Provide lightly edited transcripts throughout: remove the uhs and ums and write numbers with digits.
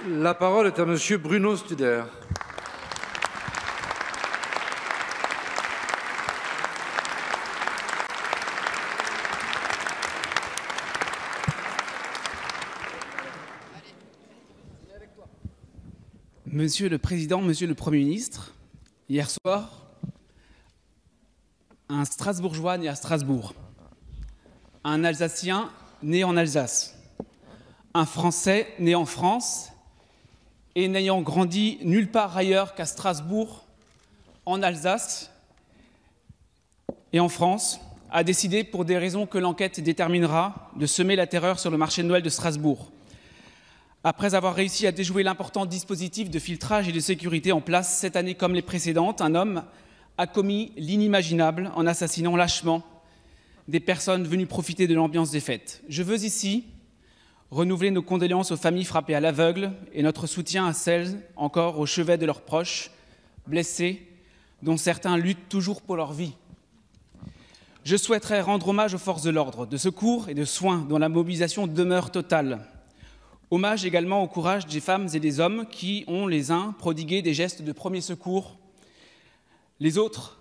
La parole est à Monsieur Bruno Studer. Monsieur le Président, Monsieur le Premier ministre, hier soir, un Strasbourgeois né à Strasbourg, un Alsacien né en Alsace, un Français né en France et n'ayant grandi nulle part ailleurs qu'à Strasbourg, en Alsace et en France, a décidé, pour des raisons que l'enquête déterminera, de semer la terreur sur le marché de Noël de Strasbourg. Après avoir réussi à déjouer l'important dispositif de filtrage et de sécurité en place cette année comme les précédentes, un homme a commis l'inimaginable en assassinant lâchement des personnes venues profiter de l'ambiance des fêtes. Je veux ici renouveler nos condoléances aux familles frappées à l'aveugle et notre soutien à celles encore au chevet de leurs proches, blessés, dont certains luttent toujours pour leur vie. Je souhaiterais rendre hommage aux forces de l'ordre, de secours et de soins dont la mobilisation demeure totale. Hommage également au courage des femmes et des hommes qui ont les uns prodigué des gestes de premier secours, les autres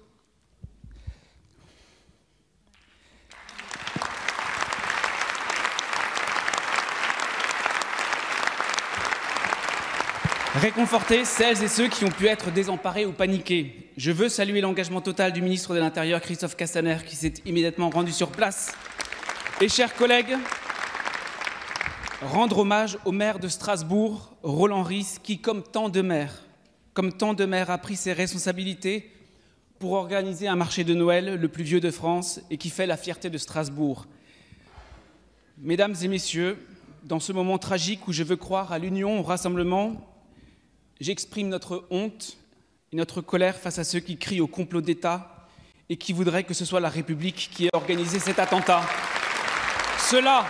réconforter celles et ceux qui ont pu être désemparés ou paniqués. Je veux saluer l'engagement total du ministre de l'Intérieur, Christophe Castaner, qui s'est immédiatement rendu sur place. Et chers collègues, rendre hommage au maire de Strasbourg, Roland Ries, qui, comme tant de maires, a pris ses responsabilités pour organiser un marché de Noël le plus vieux de France et qui fait la fierté de Strasbourg. Mesdames et messieurs, dans ce moment tragique où je veux croire à l'union, au rassemblement, j'exprime notre honte et notre colère face à ceux qui crient au complot d'État et qui voudraient que ce soit la République qui ait organisé cet attentat. Cela,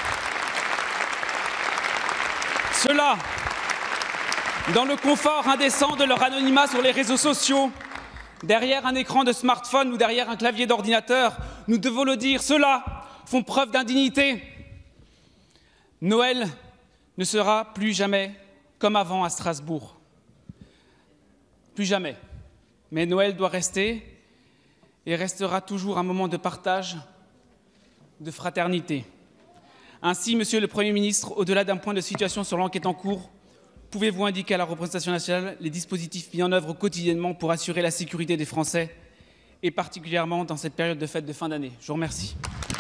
dans le confort indécent de leur anonymat sur les réseaux sociaux, derrière un écran de smartphone ou derrière un clavier d'ordinateur, nous devons le dire, ceux-là font preuve d'indignité. Noël ne sera plus jamais comme avant à Strasbourg. Plus jamais. Mais Noël doit rester et restera toujours un moment de partage, de fraternité. Ainsi, Monsieur le Premier ministre, au-delà d'un point de situation sur l'enquête en cours, pouvez-vous indiquer à la représentation nationale les dispositifs mis en œuvre quotidiennement pour assurer la sécurité des Français, et particulièrement dans cette période de fête de fin d'année? Je vous remercie.